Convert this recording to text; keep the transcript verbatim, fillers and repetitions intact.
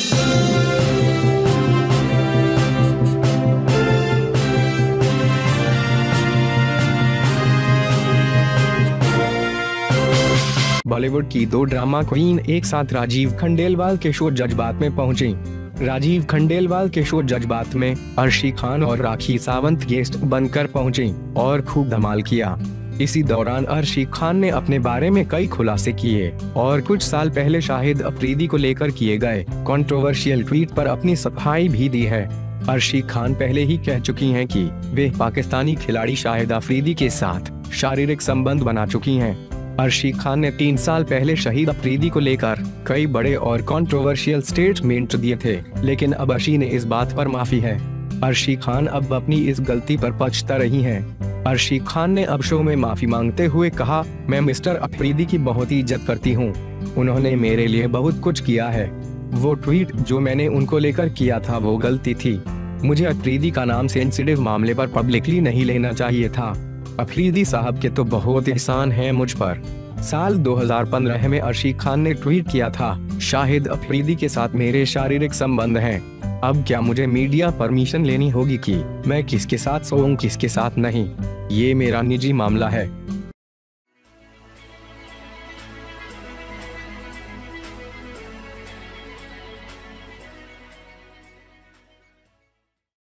बॉलीवुड की दो drama queen एक साथ राजीव खंडेलवाल के शो जज्बात में पहुंची। राजीव खंडेलवाल के शो जज्बात में अर्शी खान और राखी सावंत गेस्ट बनकर पहुंची और खूब धमाल किया। इसी दौरान अर्शी खान ने अपने बारे में कई खुलासे किए और कुछ साल पहले शाहिद अफरीदी को लेकर किए गए कंट्रोवर्शियल ट्वीट पर अपनी सफाई भी दी है। अर्शी खान पहले ही कह चुकी हैं कि वे पाकिस्तानी खिलाड़ी शाहिद अफरीदी के साथ शारीरिक संबंध बना चुकी हैं। अर्शी खान ने तीन साल पहले शहीद अफरीदी को लेकर कई बड़े और कंट्रोवर्शियल स्टेटमेंट दिए थे, लेकिन अब अर्शी ने इस बात पर माफी है। अर्शी खान अब अपनी इस गलती पर पछता रही हैं। अर्शी खान ने अब शो में माफी मांगते हुए कहा, मैं मिस्टर अफरीदी की बहुत ही इज्जत करती हूँ। उन्होंने मेरे लिए बहुत कुछ किया है। वो ट्वीट जो मैंने उनको लेकर किया था वो गलती थी। मुझे अफरीदी का नाम सेंसिटिव मामले पर पब्लिकली नहीं लेना चाहिए था। अफरीदी साहब के तो बहुत एहसान है मुझ पर। साल दो हज़ार पंद्रह में अर्शी खान ने ट्वीट किया था, शाहिद अफरीदी के साथ मेरे शारीरिक संबंध हैं। अब क्या मुझे मीडिया परमिशन लेनी होगी कि मैं किसके साथ सोऊं किसके साथ नहीं? ये मेरा निजी मामला है।